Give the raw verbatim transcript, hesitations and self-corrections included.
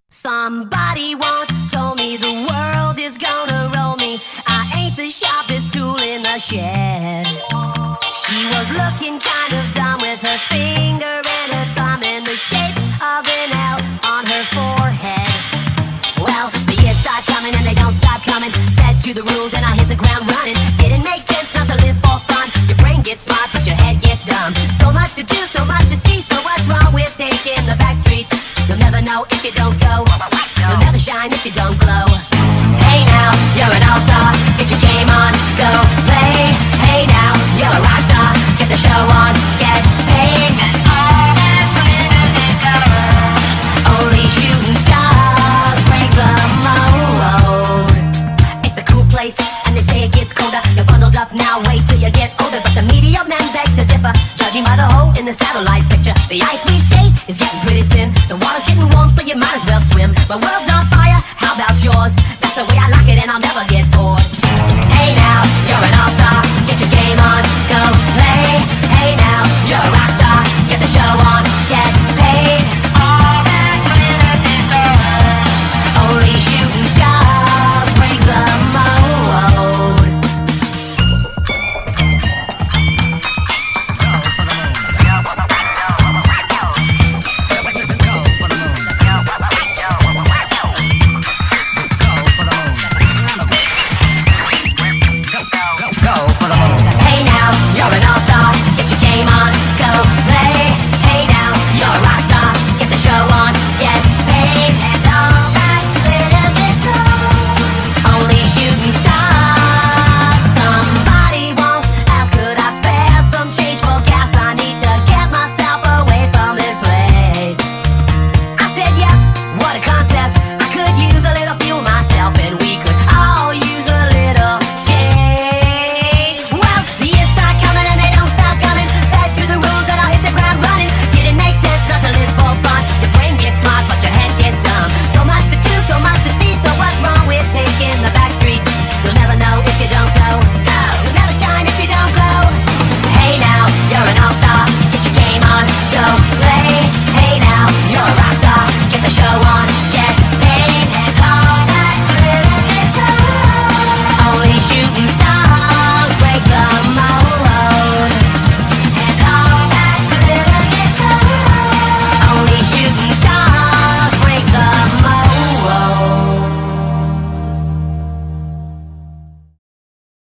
Somebody once told me the world is gonna roll me. I ain't the sharpest tool in the shed. She was looking kind of dumb with her finger and her thumb in the shape of an L on her forehead. Well, the years start coming and they don't stop coming. Fed to the rules and I hit the ground running. Didn't make sense not to live for fun. Your brain gets smart but your head gets dumb. So much to do, so much to see. So what's wrong with taking the back streets? You'll never know if you don't go. You'll never shine if you don't glow. Hey now, you're an all-star. Get your game on, go play. Hey now, you're a rock star. Get the show on.